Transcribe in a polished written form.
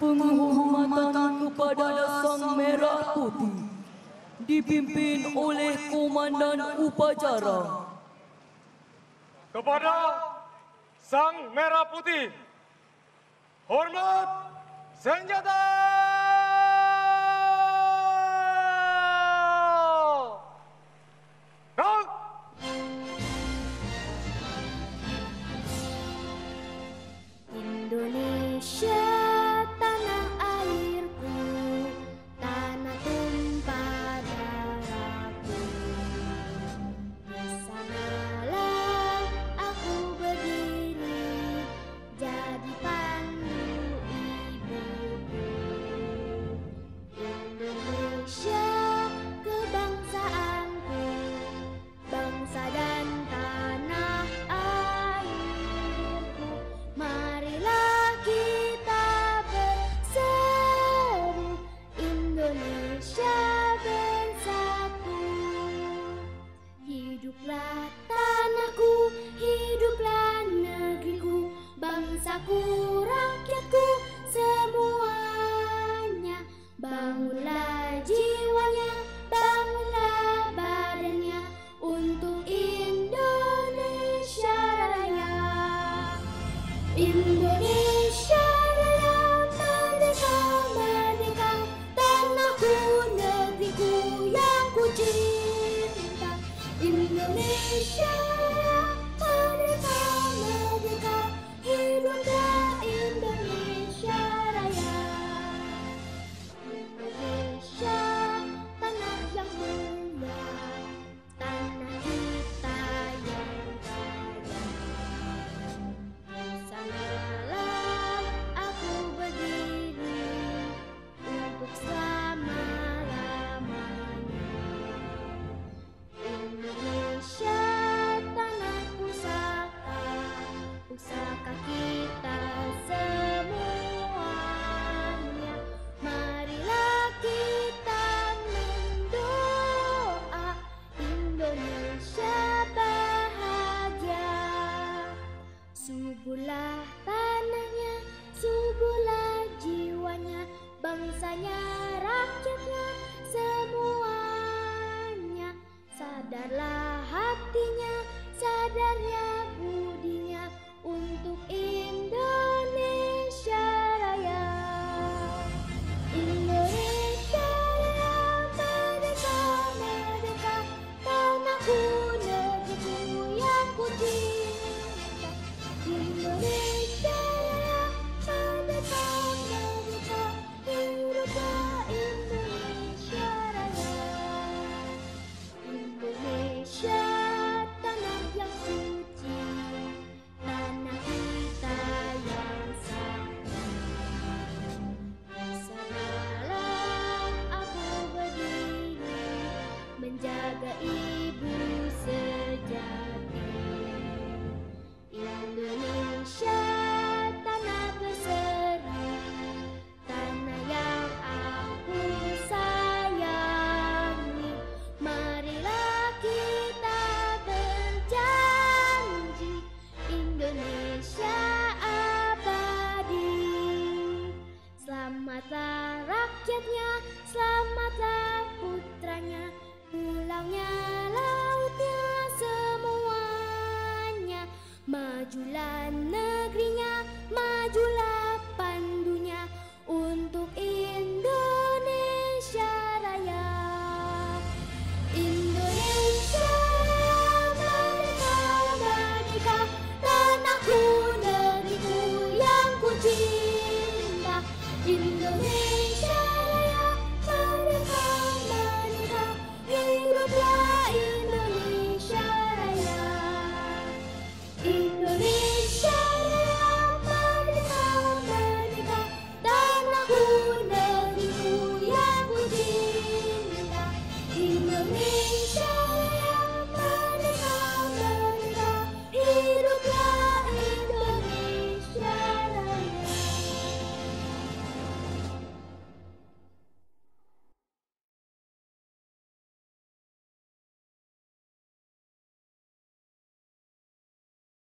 penghormatan kepada Sang Merah Putih dipimpin oleh Komandan Upacara. Kepada Sang Merah Putih, hormat senjata! Kau! Indonesia, tanah airku, tanah tumpah darahku. Di sanalah aku berdiri, jadi pandu ibuku. Indonesia, kebangsaanku, bangsa dan tanah airku. Marilah kita berseru, Indonesia bersatu. Hiduplah tanahku, hiduplah negeriku, bangsaku, rakyatku, semuanya. Bangunlah jiwanya, bangunlah badannya, untuk Indonesia Raya. Indonesia Raya, merdeka, merdeka, tanahku, negeriku yang ku cinta. Indonesia Raya, merdeka, merdeka, hiduplah Indonesia Raya. Indonesia, tanah yang mulia, tanah kita yang kaya. Sanalah aku berdiri untuk selama-lamanya. Indonesia, tanah pusaka, pusaka kita semuanya. Marilah kita mendoa Indonesia bahagia. Suburlah tanahnya, suburlah jiwanya, bangsanya, rakyatnya, semuanya. Sadarlah hatinya, sadarnya budinya, untuk Indonesia Raya. Indonesia Raya, merdeka, merdeka, tanahku, negeriku yang ku cinta. Indonesia Raya, merdeka, merdeka, hiduplah Indonesia Raya. Indonesia, tanah yang suci, tanah kita yang sakti. Sanalah aku berdiri, menjaga ibu sejati. Indonesia, tanah berseri, tanah yang aku sayangi. Marilah kita berjanji, Indonesia abadi. Selamatlah rakyatnya, selamatlah putranya, pulaunya, lautnya, semuanya. Majulah